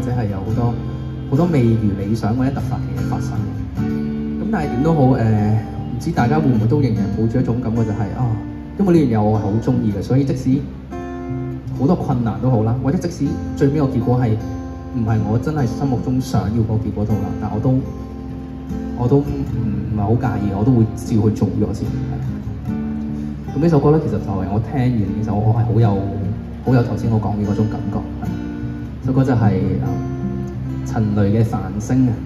者係有好多未如理想或者突發嘅嘢發生。咁但係點都好唔知大家會唔會都仍然抱住一種感覺就係因為呢樣嘢我係好中意嘅，所以即使好多困難都好啦，或者即使最尾個結果係唔係我真係心目中想要個結果都好啦，但我都唔係好介意，我都會照去做咗先。咁呢首歌咧，其實就係我聽完呢首，我係好有頭先我講嘅嗰種感覺。首歌就係陳蕾嘅《繁星》啊。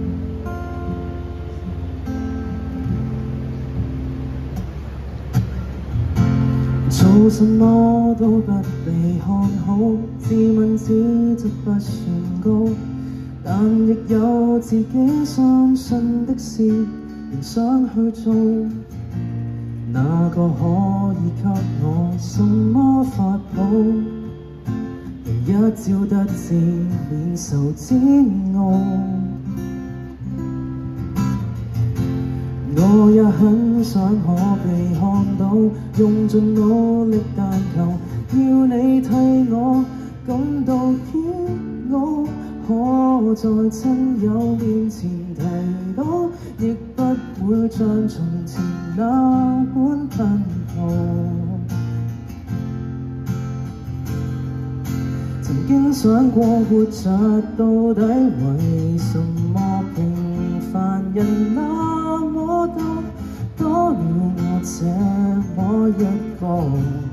做什麼都不被看好，自問自責不算高，但亦有自己相信的事，仍想去做。哪個可以給我什麼法寶？一朝得志，免受煎熬。我也很想可被看到，用盡努力，但求要你替我感到驕傲。可在親友面前提到，亦不會像從前那般吞吐。曾經想過活着到底為什麼？平凡人那麼多了我這麼一個。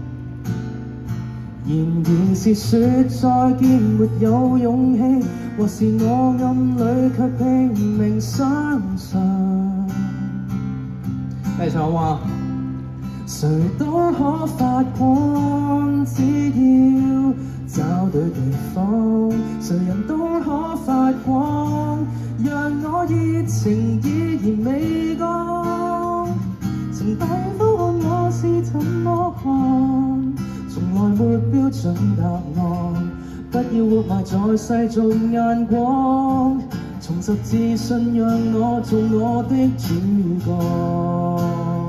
然而是說再見沒有勇氣，或是我暗裏卻拼命相信。 跟住唱話， 誰都可發光，只要找對地方。誰人都可發光，讓我熱情依然未乾。曾大方看我是怎麼看，從來沒標準答案。不要活埋在世俗眼光，重拾自信，讓我做我的主角。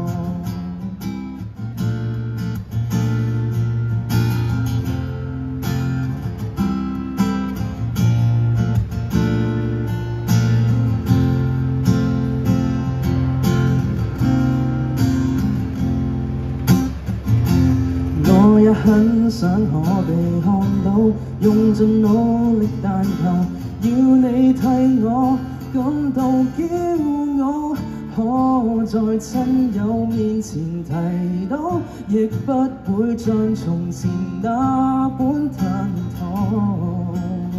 我也很想可被看到，用盡努力，但求要你替我感到驕傲。可在親友面前提到，亦不會像從前那般吞吐。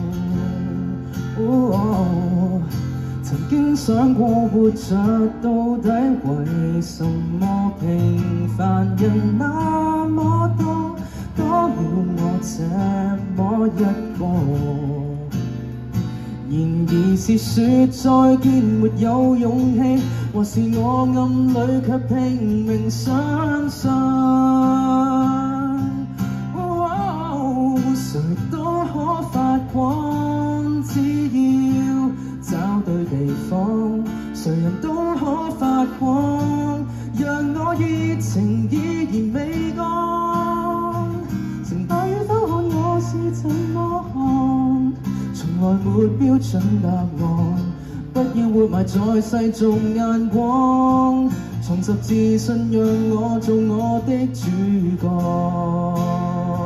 曾經想過活着到底為什麼？平凡人那麼多了我這麼一個。然而是說再見沒有勇氣，或是我暗裏卻拼命相信。誰都可發光，只要找對地方。誰人都可發光，讓我熱情依然未乾。成敗與否看我是怎麼看，從來沒標準答案。不要活埋在世俗眼光，重拾自信，讓我做我的主角。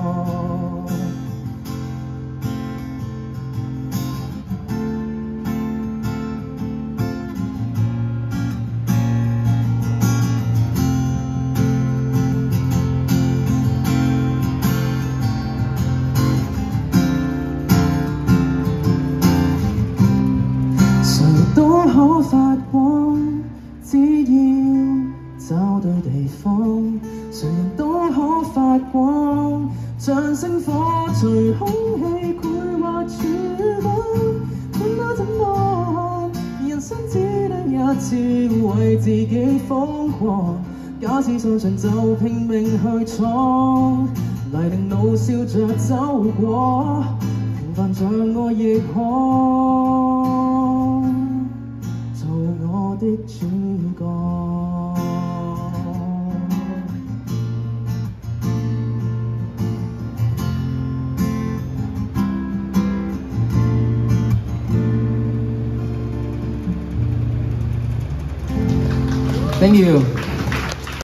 都可發光，只要找對地方。誰人都可發光，像星火隨空氣繪畫曙光。管他怎麼看，人生只得一次，為自己瘋狂。假使相信就拼命去闖，泥濘路笑着走過，平凡像我亦可。我的主角。 Thank you。